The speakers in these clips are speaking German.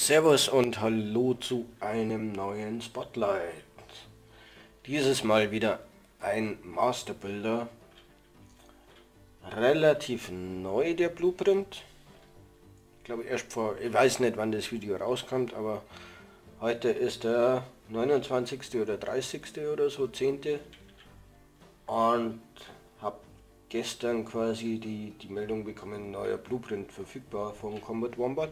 Servus und hallo zu einem neuen Spotlight. Dieses Mal wieder ein Master Builder. Relativ neu der Blueprint. Ich glaube ich weiß nicht wann das Video rauskommt, aber heute ist der 29. oder 30. oder so, 10. Und habe gestern quasi die Meldung bekommen, neuer Blueprint verfügbar von Combat Wombat.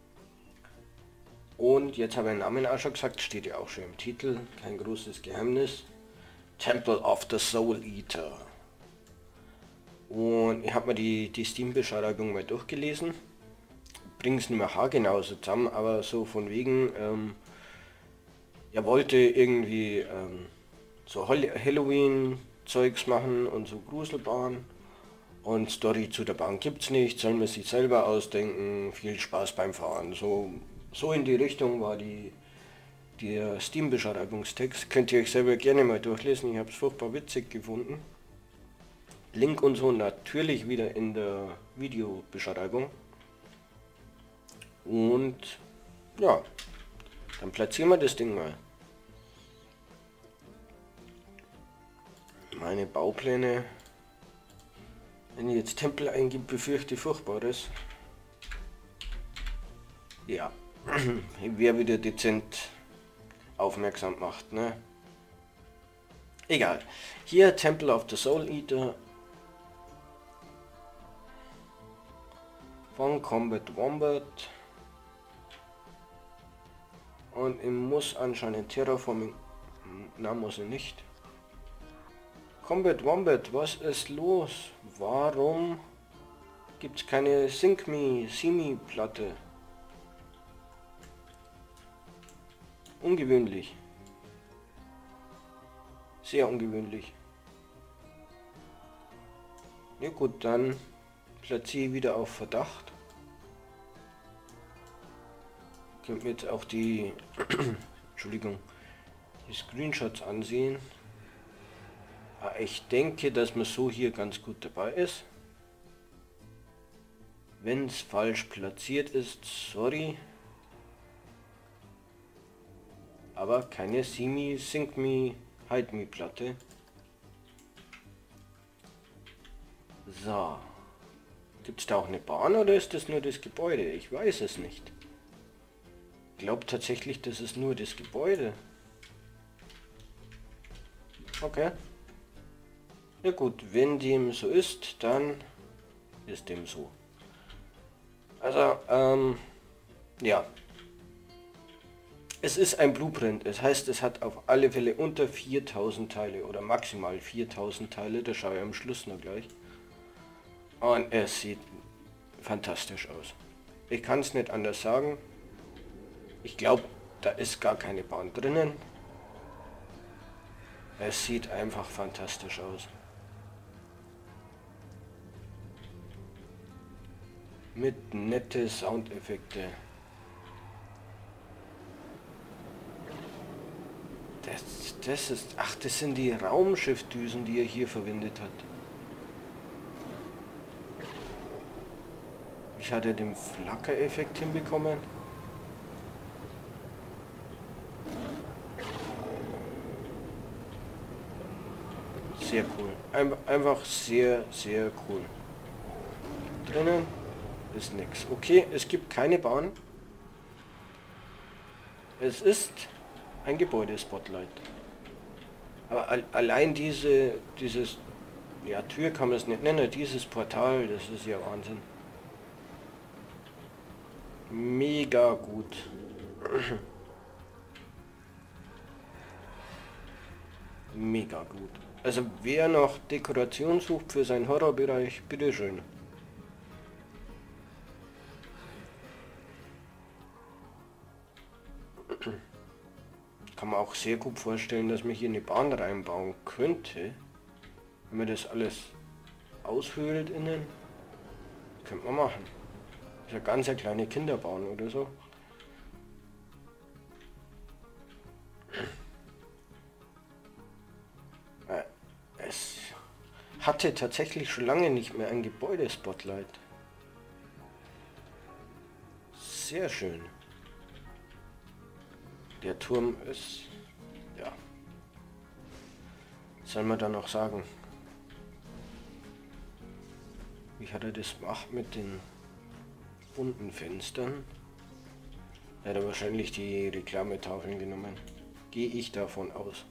Und jetzt habe ich den Namen auch schon gesagt, steht ja auch schon im Titel, kein großes Geheimnis. Temple of the Soul Eater. Und ich habe mir die Steam-Beschreibung mal durchgelesen. Bringe es nicht mehr haargenau so zusammen, aber so von wegen, er wollte irgendwie so Halloween-Zeugs machen und so Gruselbahn. Und Story zu der Bahn gibt's nicht, soll man sich selber ausdenken, viel Spaß beim Fahren. So in die Richtung war der Steam-Beschreibungstext. Könnt ihr euch selber gerne mal durchlesen, ich habe es furchtbar witzig gefunden. Link und so natürlich wieder in der Videobeschreibung. Und ja, dann platzieren wir das Ding mal. Meine Baupläne, wenn ich jetzt Tempel eingebe, befürchte ich Furchtbares. Ja, wer wieder dezent aufmerksam macht, ne? Egal. Hier Temple of the Soul Eater von Combat Wombat. Und ich muss anscheinend Terraforming. Na, muss ich nicht. Combat Wombat, was ist los? Warum gibt es keine Sync Me, See Me Platte? Ungewöhnlich. Sehr ungewöhnlich. Ja gut, dann platziere ich wieder auf Verdacht. Könnt mir jetzt auch die Entschuldigung, die Screenshots ansehen. Ich denke, dass man so hier ganz gut dabei ist. Wenn es falsch platziert ist, sorry. Aber keine See Me, Sync Me, Hide Me Platte. So. Gibt es da auch eine Bahn oder ist das nur das Gebäude? Ich weiß es nicht. Ich glaube tatsächlich, das ist nur das Gebäude. Okay. Ja gut, wenn dem so ist, dann ist dem so. Also, ja. Es ist ein Blueprint, das heißt, es hat auf alle Fälle unter 4000 Teile oder maximal 4000 Teile, das schaue ich am Schluss noch gleich. Und es sieht fantastisch aus. Ich kann es nicht anders sagen. Ich glaube, da ist gar keine Bahn drinnen. Es sieht einfach fantastisch aus. Mit nette Soundeffekte. Das ist... Ach, das sind die Raumschiffdüsen, die er hier verwendet hat. Ich hatte den Flackereffekt hinbekommen. Sehr cool. Einfach sehr, sehr cool. Drinnen ist nichts. Okay, es gibt keine Bahn. Es ist ein Gebäude-Spotlight. Aber allein dieses, ja, Tür kann man es nicht nennen, dieses Portal, das ist ja Wahnsinn. Mega gut. Mega gut. Also wer noch Dekoration sucht für seinen Horrorbereich, bitteschön. Kann man auch sehr gut vorstellen, dass man hier eine Bahn reinbauen könnte. Wenn man das alles aushöhlt innen, könnte man machen. Das ist ja ganz eine kleine Kinderbahn oder so. Es hatte tatsächlich schon lange nicht mehr ein Gebäude-Spotlight. Sehr schön. Der Turm ist, ja, soll man da noch sagen, wie hat er das gemacht mit den bunten Fenstern? Er hat wahrscheinlich die Reklametafeln genommen, gehe ich davon aus.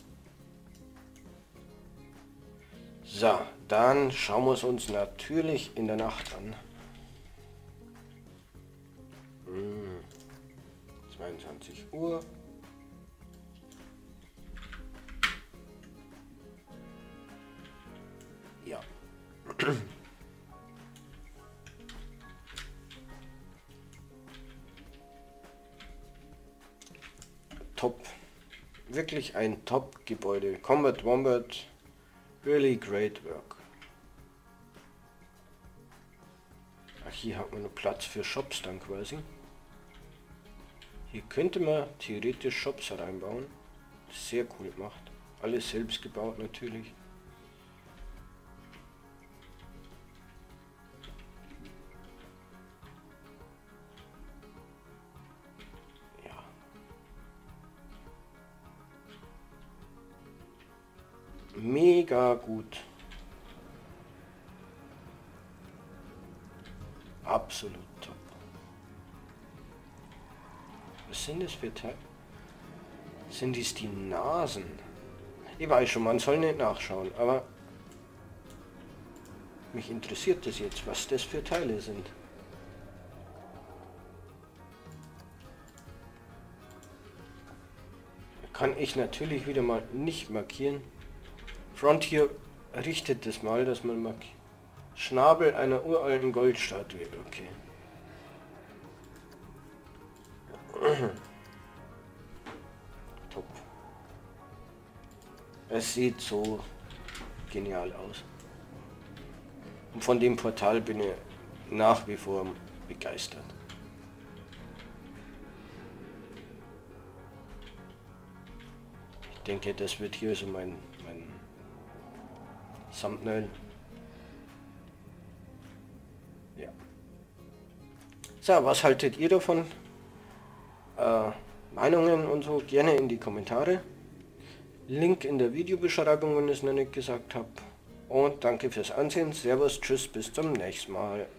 So, dann schauen wir es uns natürlich in der Nacht an. 22 Uhr. Ja. Top. Wirklich ein Top-Gebäude. Combat Wombat. Really great work. Ach, hier hat man noch Platz für Shops dann quasi. Hier könnte man theoretisch Shops reinbauen. Sehr cool gemacht. Alles selbst gebaut natürlich. Ja. Mega gut. Absolut top. Was sind das für Teile? Sind dies die Nasen? Ich weiß schon, man soll nicht nachschauen, aber mich interessiert das jetzt, was das für Teile sind. Kann ich natürlich wieder mal nicht markieren. Frontier richtet das mal, dass man markiert. Schnabel einer uralten Goldstatue, okay. Top. Es sieht so genial aus. Und von dem Portal bin ich nach wie vor begeistert. Ich denke, das wird hier so mein Thumbnail. Ja. So, was haltet ihr davon? Meinungen und so gerne in die Kommentare. Link in der Videobeschreibung, wenn ich es noch nicht gesagt habe. Und danke fürs Ansehen. Servus, tschüss, bis zum nächsten Mal.